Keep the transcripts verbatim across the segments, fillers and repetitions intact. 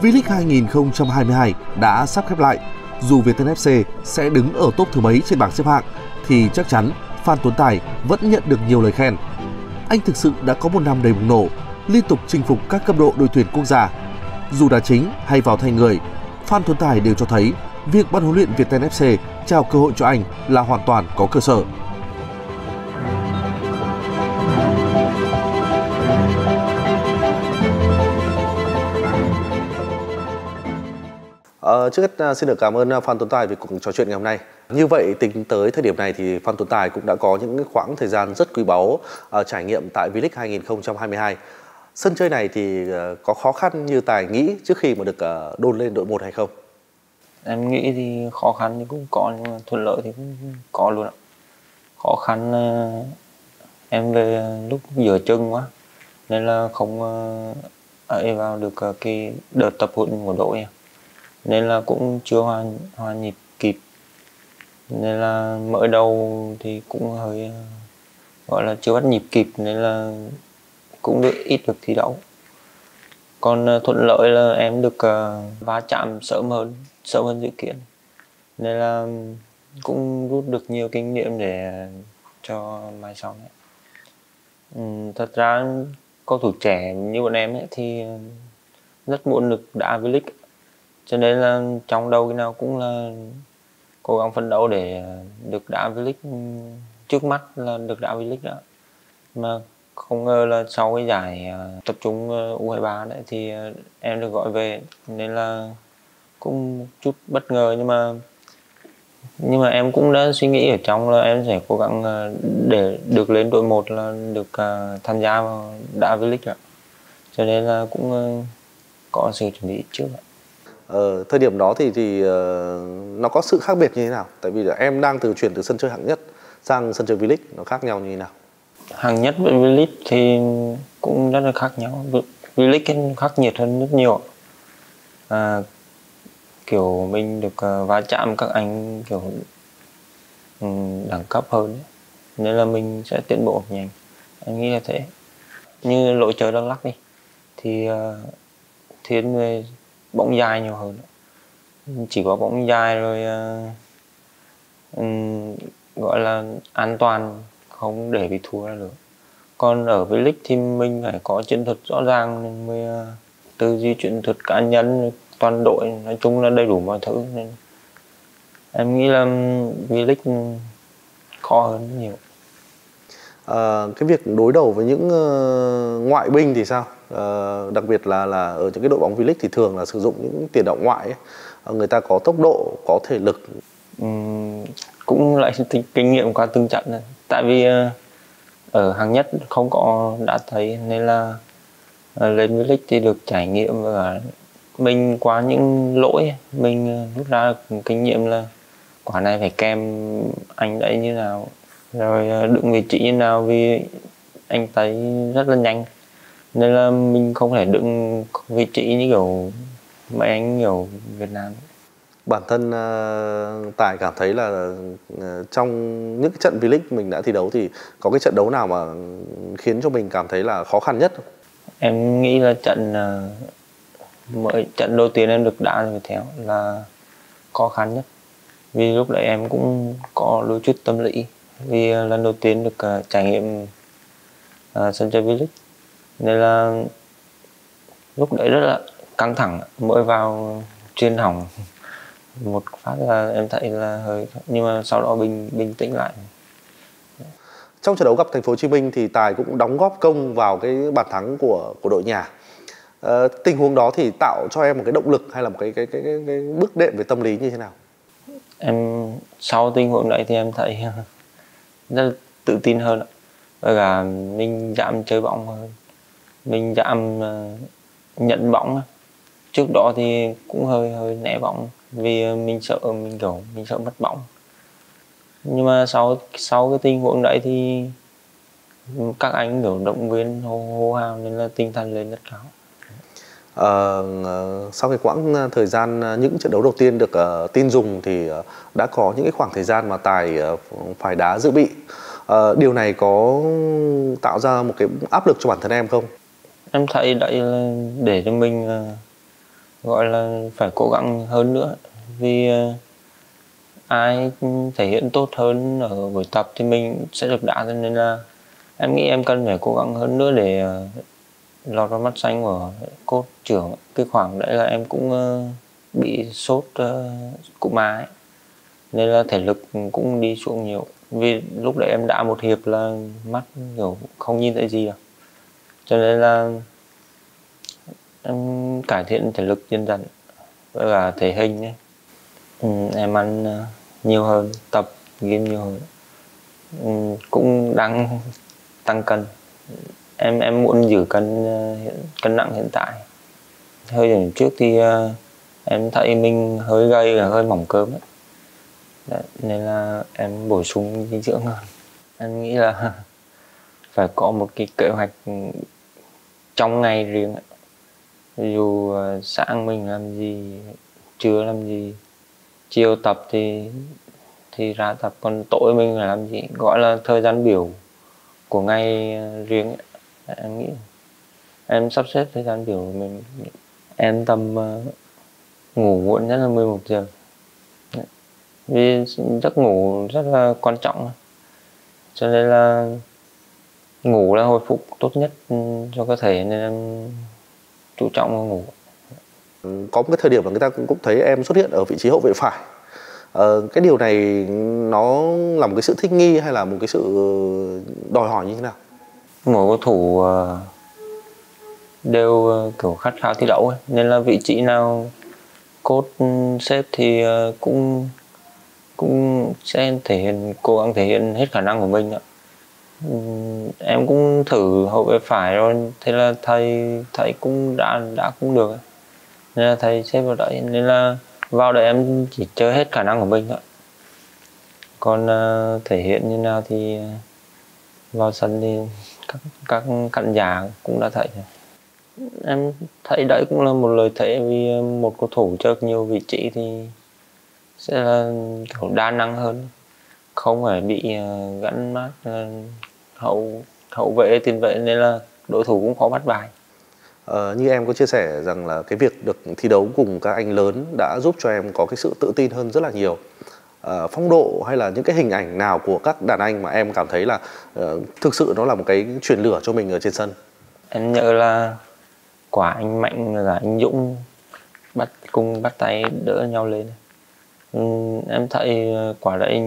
V-League hai nghìn không trăm hai mươi hai đã sắp khép lại. Dù Viettel ép xê sẽ đứng ở top thứ mấy trên bảng xếp hạng thì chắc chắn Phan Tuấn Tài vẫn nhận được nhiều lời khen. Anh thực sự đã có một năm đầy bùng nổ, liên tục chinh phục các cấp độ đội tuyển quốc gia. Dù đá chính hay vào thay người, Phan Tuấn Tài đều cho thấy việc ban huấn luyện Viettel ép xê trao cơ hội cho anh là hoàn toàn có cơ sở. Ờ, trước hết xin được cảm ơn Phan Tuấn Tài vì cuộc trò chuyện ngày hôm nay. Như vậy tính tới thời điểm này thì Phan Tuấn Tài cũng đã có những khoảng thời gian rất quý báu uh, trải nghiệm tại V-League hai nghìn không trăm hai mươi hai. Sân chơi này thì uh, có khó khăn như Tài nghĩ trước khi mà được uh, đôn lên đội một hay không? Em nghĩ thì khó khăn thì cũng có, nhưng mà thuận lợi thì cũng có luôn ạ. Khó khăn uh, em về lúc giữa chừng quá nên là không uh, ấy vào được uh, cái đợt tập huấn của đội, nên là cũng chưa hòa, hòa nhịp kịp, nên là mở đầu thì cũng hơi gọi là chưa bắt nhịp kịp, nên là cũng được ít được thi đấu. Còn thuận lợi là em được uh, va chạm sớm hơn sớm hơn dự kiến, nên là cũng rút được nhiều kinh nghiệm để cho mai sau này. Ừ, thật ra cầu thủ trẻ như bọn em ấy thì rất muốn được đá V-League, cho nên là trong đầu cái nào cũng là cố gắng phấn đấu để được đá V-League, trước mắt là được đá V-League đó. Mà không ngờ là sau cái giải tập trung U hai ba đấy thì em được gọi về, nên là cũng chút bất ngờ, nhưng mà nhưng mà em cũng đã suy nghĩ ở trong là em sẽ cố gắng để được lên đội một, là được tham gia vào đá V-League đó. Cho nên là cũng có sự chuẩn bị trước. Ờ, thời điểm đó thì thì uh, nó có sự khác biệt như thế nào? Tại vì là em đang từ chuyển từ sân chơi hạng nhất sang sân chơi V-League, nó khác nhau như thế nào? Hạng nhất với V-League thì cũng rất là khác nhau. V-League khắc nghiệt hơn rất nhiều. À, kiểu mình được uh, va chạm các anh kiểu um, đẳng cấp hơn ấy. Nên là mình sẽ tiến bộ nhanh. Em nghĩ là thế. Như lối chơi Đắk Lắk đi thì uh, thiên về bóng dài nhiều hơn, chỉ có bóng dài rồi uh, um, gọi là an toàn, không để bị thua ra được. Còn ở V-League thì mình phải có chiến thuật rõ ràng, nên mới uh, tư duy chiến thuật cá nhân, toàn đội, nói chung là đầy đủ mọi thứ, nên em nghĩ là V-League khó hơn nhiều. À, cái việc đối đầu với những uh, ngoại binh thì sao? Uh, đặc biệt là là ở những cái đội bóng V-League thì thường là sử dụng những tiền đạo ngoại ấy. Uh, người ta có tốc độ, có thể lực. Uhm, cũng lại kinh nghiệm qua từng trận này. Tại vì uh, ở hạng nhất không có đã thấy, nên là uh, lên V-League thì được trải nghiệm, và mình qua những lỗi mình uh, rút ra được kinh nghiệm là quả này phải kèm anh đấy như nào, rồi uh, đựng vị trí như nào, vì anh thấy rất là nhanh, nên là mình không thể đựng vị trí như kiểu mấy anh kiểu Việt Nam. Bản thân uh, Tài cảm thấy là uh, trong những cái trận V-League mình đã thi đấu thì có cái trận đấu nào mà khiến cho mình cảm thấy là khó khăn nhất không? Em nghĩ là trận uh, mới trận đầu tiên em được đá với Theo là khó khăn nhất, vì lúc đấy em cũng có đôi chút tâm lý, vì uh, lần đầu tiên được uh, trải nghiệm uh, sân chơi V-League, nên là lúc đấy rất là căng thẳng, mới vào chuyên hỏng một phát là em thấy là hơi, nhưng mà sau đó bình bình tĩnh lại. Trong trận đấu gặp Thành phố Hồ Chí Minh thì Tài cũng đóng góp công vào cái bàn thắng của của đội nhà. À, tình huống đó thì tạo cho em một cái động lực hay là một cái cái cái cái, cái bước đệm về tâm lý như thế nào? Em sau tình huống đấy thì em thấy rất là tự tin hơn, và cả mình dám chơi bóng hơn, mình dám uh, nhận bóng. Trước đó thì cũng hơi hơi né bóng, vì mình sợ mình kiểu mình sợ mất bóng, nhưng mà sau sau cái tình huống đấy thì các anh kiểu động viên hô, hô hào, nên là tinh thần lên rất cao. À, sau cái quãng thời gian những trận đấu đầu tiên được uh, tin dùng thì uh, đã có những cái khoảng thời gian mà Tài uh, phải đá dự bị. Uh, điều này có tạo ra một cái áp lực cho bản thân em không? Em thấy đấy là để cho mình uh, gọi là phải cố gắng hơn nữa, vì uh, ai thể hiện tốt hơn ở buổi tập thì mình sẽ được đá, cho nên là em nghĩ em cần phải cố gắng hơn nữa để uh, lọt vào mắt xanh của coach trưởng. Cái khoảng đấy là em cũng uh, bị sốt uh, cúm A ấy, nên là thể lực cũng đi xuống nhiều, vì lúc đấy em đã một hiệp là mắt kiểu không nhìn thấy gì đâu, cho nên là em cải thiện thể lực dần dần với cả thể hình ấy. Ừ, em ăn uh, nhiều hơn, tập gym nhiều hơn, ừ, cũng đang tăng cân. em em muốn giữ cân uh, cân nặng hiện tại. Hơi điểm trước thì uh, em thấy mình hơi gầy và hơi mỏng cơm ấy. Đấy, nên là em bổ sung dinh dưỡng hơn. Em nghĩ là phải có một cái kế hoạch trong ngày riêng ấy. Ví dụ uh, sáng mình làm gì, trưa làm gì, chiều tập thì thì ra tập, còn tối mình phải làm gì, gọi là thời gian biểu của ngày riêng ấy. Em nghĩ em sắp xếp thời gian biểu của mình. Em tầm uh, ngủ muộn nhất là mười một giờ, vì giấc ngủ rất là quan trọng, cho nên là ngủ là hồi phục tốt nhất cho cơ thể, nên em chú trọng vào ngủ. Có một cái thời điểm là người ta cũng, cũng thấy em xuất hiện ở vị trí hậu vệ phải. Ờ, cái điều này nó là một cái sự thích nghi hay là một cái sự đòi hỏi như thế nào? Mỗi cầu thủ đều kiểu khát khao thi đấu ấy, nên là vị trí nào coach xếp thì cũng cũng sẽ thể hiện, cố gắng thể hiện hết khả năng của mình ạ. Em cũng thử hậu vệ phải rồi, thế là thầy thầy cũng đã đã cũng được, nên là thầy xếp vào đấy, nên là vào đấy em chỉ chơi hết khả năng của mình thôi. Còn uh, thể hiện như nào thì vào sân thì các các cặn giả cũng đã thấy. Em thấy đấy cũng là một lợi thế, vì một cầu thủ chơi nhiều vị trí thì sẽ là kiểu đa năng hơn, không phải bị uh, gắn mát uh, hậu hậu vệ, tiền vệ, nên là đối thủ cũng khó bắt bài. Ờ, như em có chia sẻ rằng là cái việc được thi đấu cùng các anh lớn đã giúp cho em có cái sự tự tin hơn rất là nhiều. Ờ, phong độ hay là những cái hình ảnh nào của các đàn anh mà em cảm thấy là uh, thực sự nó là một cái truyền lửa cho mình ở trên sân? Em nhớ là quả anh Mạnh và anh Dũng bắt cùng bắt tay đỡ nhau lên. Ừ, em thấy quả đấy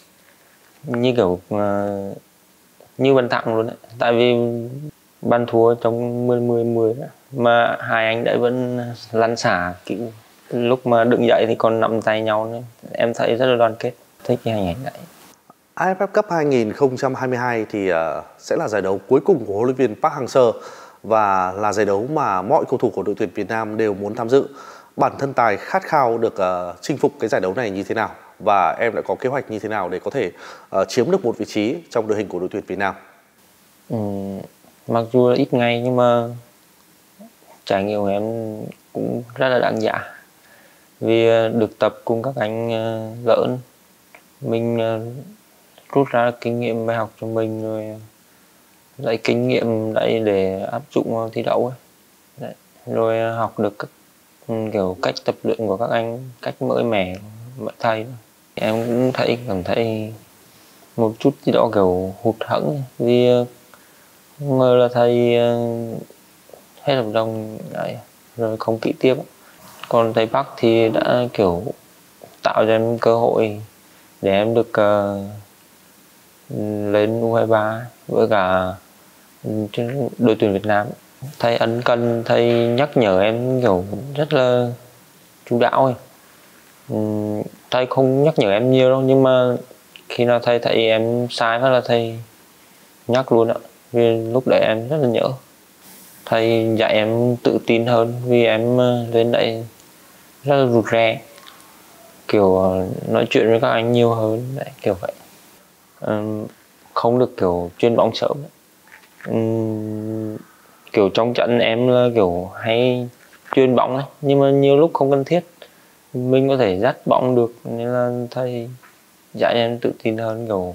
như kiểu uh, như bàn thắng luôn đấy, tại vì bàn thua trong mười mười mười mà hai anh đấy vẫn lăn xả, kiểu lúc mà đứng dậy thì còn nắm tay nhau nữa. Em thấy rất là đoàn kết, thích cái hình ảnh đấy. a ép ép Cup hai không hai hai thì uh, sẽ là giải đấu cuối cùng của huấn luyện viên Park Hang-seo và là giải đấu mà mọi cầu thủ của đội tuyển Việt Nam đều muốn tham dự. Bản thân Tài khát khao được uh, chinh phục cái giải đấu này như thế nào, và em đã có kế hoạch như thế nào để có thể uh, chiếm được một vị trí trong đội hình của đội tuyển Việt Nam? Ừ, mặc dù là ít ngày nhưng mà trải nghiệm của em cũng rất là đáng giá, vì được tập cùng các anh lớn, mình rút ra kinh nghiệm bài học cho mình, rồi lấy kinh nghiệm đấy để áp dụng vào thi đấu ấy. Đấy. Rồi học được các kiểu cách tập luyện của các anh, cách mới mẻ của thầy. Em cũng thấy cảm thấy một chút gì đó kiểu hụt hẫng, vì không ngờ là thầy hết hợp đồng đấy, rồi không ký tiếp. Còn thầy Park thì đã kiểu tạo cho em cơ hội để em được uh, lên u hai ba với cả đội tuyển Việt Nam. Thầy ân cần, thầy nhắc nhở em kiểu rất là chu đáo ấy. Um, thầy không nhắc nhở em nhiều đâu, nhưng mà khi nào thầy thấy em sai phát là thầy nhắc luôn ạ, vì lúc đấy em rất là nhớ. Thầy dạy em tự tin hơn, vì em lên đây rất là rụt rè, kiểu nói chuyện với các anh nhiều hơn đấy, kiểu vậy. Um, không được kiểu chuyền bóng sớm. Um, kiểu trong trận em là kiểu hay chuyền bóng ấy, nhưng mà nhiều lúc không cần thiết, mình có thể dắt bóng được, nên là thầy dạy em tự tin hơn, kiểu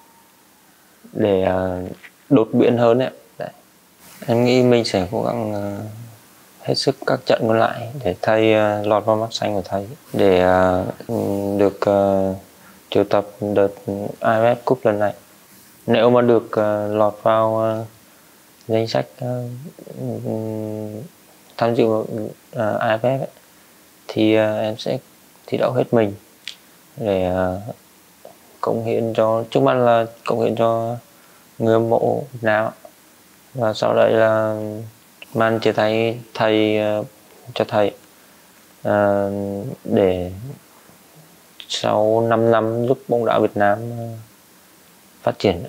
để uh, đột biến hơn ấy. Đấy. Em nghĩ mình sẽ cố gắng uh, hết sức các trận còn lại để thầy uh, lọt vào mắt xanh của thầy, để uh, được uh, triệu tập đợt a ép ép Cup lần này. Nếu mà được uh, lọt vào uh, danh sách uh, tham dự uh, a ép ép ấy, thì uh, em sẽ thi đấu hết mình để uh, cống hiến cho, trước mắt là cống hiến cho người hâm mộ Việt Nam, và sau đấy là màn chia tay thầy uh, cho thầy uh, để sau năm năm giúp bóng đá Việt Nam uh, phát triển,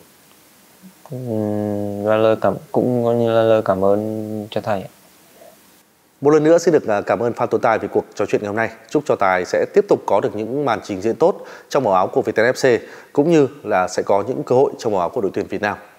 và lời cảm cũng coi như là lời cảm ơn cho thầy. Một lần nữa xin được cảm ơn Phan Tuấn Tài về cuộc trò chuyện ngày hôm nay. Chúc cho Tài sẽ tiếp tục có được những màn trình diễn tốt trong màu áo của Viettel ép xê, cũng như là sẽ có những cơ hội trong màu áo của đội tuyển Việt Nam.